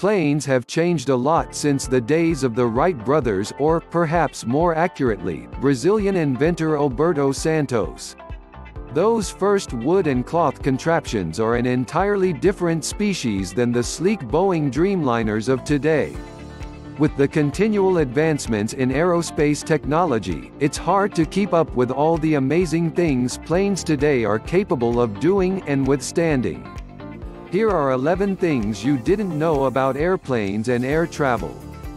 Planes have changed a lot since the days of the Wright brothers, or, perhaps more accurately, Brazilian inventor Alberto Santos. Those first wood and cloth contraptions are an entirely different species than the sleek Boeing Dreamliners of today. With the continual advancements in aerospace technology, it's hard to keep up with all the amazing things planes today are capable of doing and withstanding. Here are 11 things you didn't know about airplanes and air travel.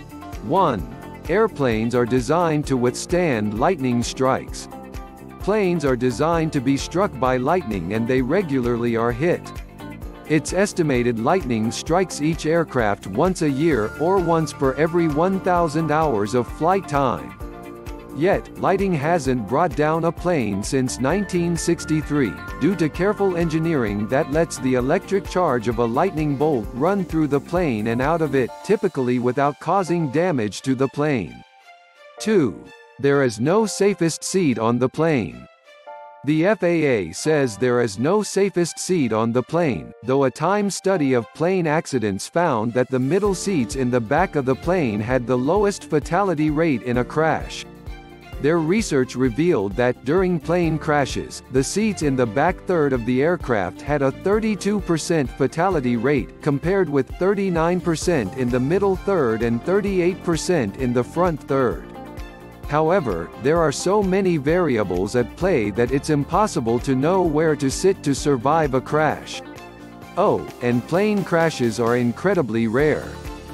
1. Airplanes are designed to withstand lightning strikes. Planes are designed to be struck by lightning, and they regularly are hit. It's estimated lightning strikes each aircraft once a year, or once per every 1,000 hours of flight time. Yet, lightning hasn't brought down a plane since 1963, due to careful engineering that lets the electric charge of a lightning bolt run through the plane and out of it, typically without causing damage to the plane. 2. There is no safest seat on the plane. The FAA says there is no safest seat on the plane, though a time study of plane accidents found that the middle seats in the back of the plane had the lowest fatality rate in a crash. Their research revealed that, during plane crashes, the seats in the back third of the aircraft had a 32% fatality rate, compared with 39% in the middle third and 38% in the front third. However, there are so many variables at play that it's impossible to know where to sit to survive a crash. Oh, and plane crashes are incredibly rare.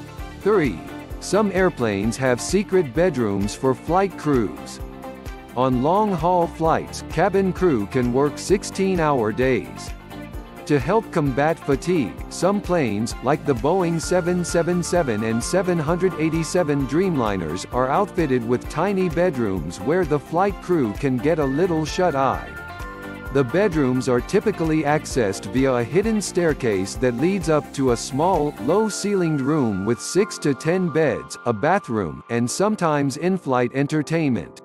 3. Some airplanes have secret bedrooms for flight crews. On long-haul flights, cabin crew can work 16-hour days. To help combat fatigue, some planes, like the Boeing 777 and 787 Dreamliners, are outfitted with tiny bedrooms where the flight crew can get a little shut-eye. The bedrooms are typically accessed via a hidden staircase that leads up to a small, low-ceilinged room with 6 to 10 beds, a bathroom, and sometimes in-flight entertainment.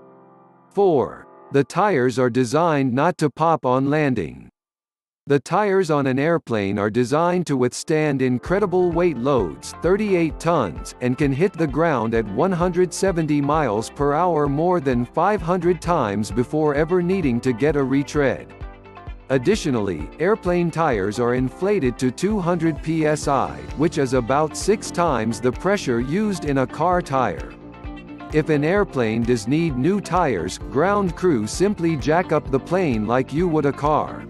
4. The tires are designed not to pop on landing. The tires on an airplane are designed to withstand incredible weight loads, 38 tons, and can hit the ground at 170 miles per hour more than 500 times before ever needing to get a retread. Additionally, airplane tires are inflated to 200 psi, which is about 6 times the pressure used in a car tire. If an airplane does need new tires, ground crew simply jack up the plane like you would a car.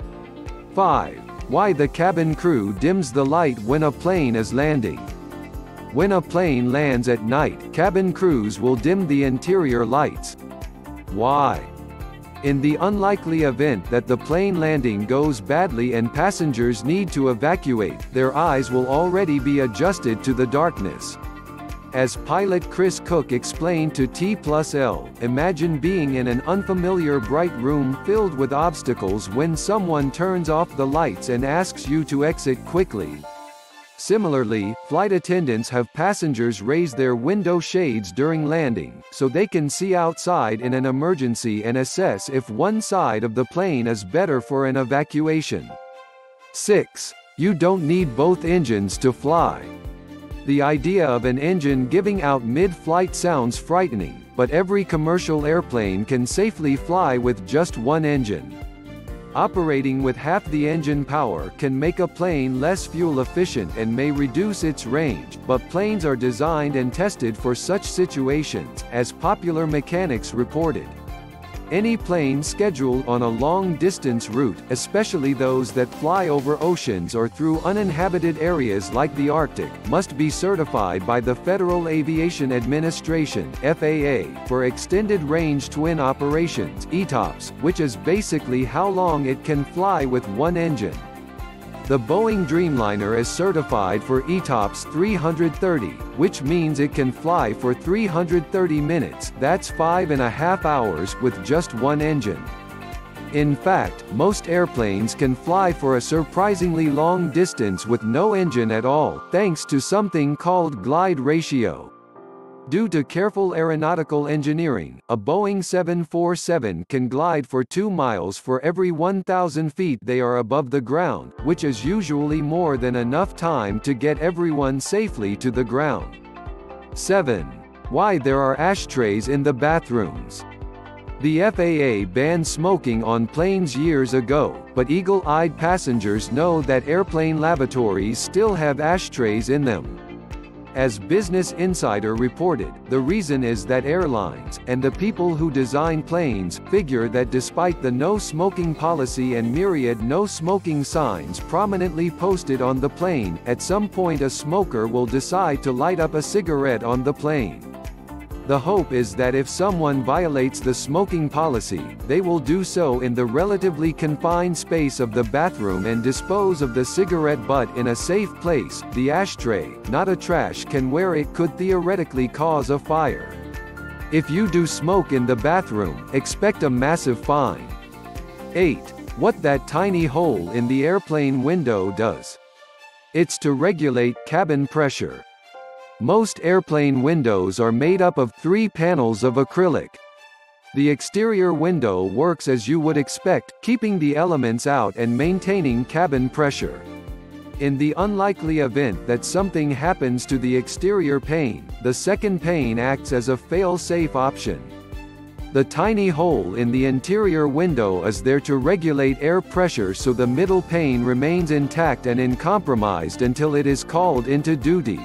5. Why the cabin crew dims the light when a plane is landing. When a plane lands at night, cabin crews will dim the interior lights. Why? In the unlikely event that the plane landing goes badly and passengers need to evacuate, their eyes will already be adjusted to the darkness. As pilot Chris Cook explained to T+L, imagine being in an unfamiliar bright room filled with obstacles when someone turns off the lights and asks you to exit quickly. Similarly, flight attendants have passengers raise their window shades during landing, so they can see outside in an emergency and assess if one side of the plane is better for an evacuation. 6. You don't need both engines to fly. The idea of an engine giving out mid-flight sounds frightening, but every commercial airplane can safely fly with just one engine. Operating with half the engine power can make a plane less fuel efficient and may reduce its range, but planes are designed and tested for such situations, as Popular Mechanics reported. Any plane scheduled on a long-distance route, especially those that fly over oceans or through uninhabited areas like the Arctic, must be certified by the Federal Aviation Administration (FAA) for Extended Range Twin Operations (ETOPS), which is basically how long it can fly with one engine. The Boeing Dreamliner is certified for ETOPS 330, which means it can fly for 330 minutes, that's 5.5 hours, with just one engine. In fact, most airplanes can fly for a surprisingly long distance with no engine at all, thanks to something called glide ratio. Due to careful aeronautical engineering, a Boeing 747 can glide for 2 miles for every 1,000 feet they are above the ground, which is usually more than enough time to get everyone safely to the ground. 7. Why there are ashtrays in the bathrooms. The FAA banned smoking on planes years ago, but eagle-eyed passengers know that airplane lavatories still have ashtrays in them. As Business Insider reported, the reason is that airlines, and the people who design planes, figure that despite the no-smoking policy and myriad no-smoking signs prominently posted on the plane, at some point a smoker will decide to light up a cigarette on the plane. The hope is that if someone violates the smoking policy, they will do so in the relatively confined space of the bathroom and dispose of the cigarette butt in a safe place, the ashtray, not a trash can, where it could theoretically cause a fire. If you do smoke in the bathroom, expect a massive fine. 8. What that tiny hole in the airplane window does. It's to regulate cabin pressure. Most airplane windows are made up of 3 panels of acrylic. The exterior window works as you would expect, keeping the elements out and maintaining cabin pressure. In the unlikely event that something happens to the exterior pane, the second pane acts as a fail-safe option. The tiny hole in the interior window is there to regulate air pressure so the middle pane remains intact and uncompromised until it is called into duty.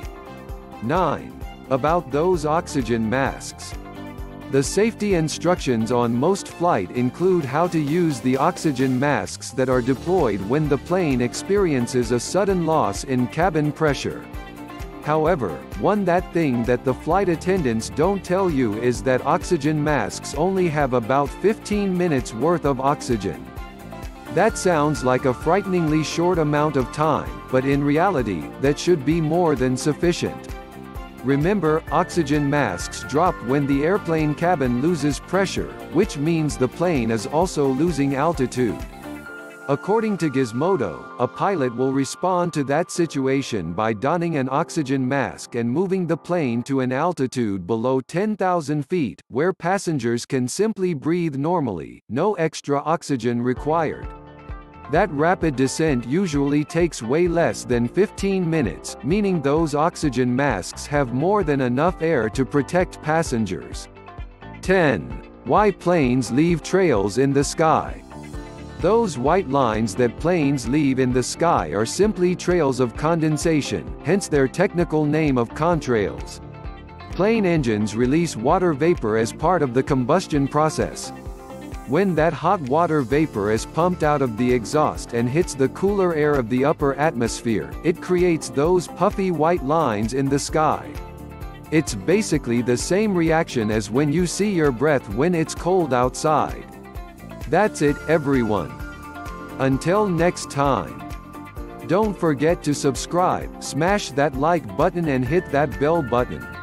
9. About those oxygen masks. The safety instructions on most flight include how to use the oxygen masks that are deployed when the plane experiences a sudden loss in cabin pressure. However, that thing that the flight attendants don't tell you is that oxygen masks only have about 15 minutes worth of oxygen. That sounds like a frighteningly short amount of time, but in reality, that should be more than sufficient. Remember, oxygen masks drop when the airplane cabin loses pressure, which means the plane is also losing altitude. According to Gizmodo, a pilot will respond to that situation by donning an oxygen mask and moving the plane to an altitude below 10,000 feet, where passengers can simply breathe normally, no extra oxygen required. That rapid descent usually takes way less than 15 minutes, meaning those oxygen masks have more than enough air to protect passengers. 10. Why planes leave trails in the sky. Those white lines that planes leave in the sky are simply trails of condensation, hence their technical name of contrails. Plane engines release water vapor as part of the combustion process. When that hot water vapor is pumped out of the exhaust and hits the cooler air of the upper atmosphere, it creates those puffy white lines in the sky. It's basically the same reaction as when you see your breath when it's cold outside. That's it, everyone. Until next time. Don't forget to subscribe, smash that like button and hit that bell button.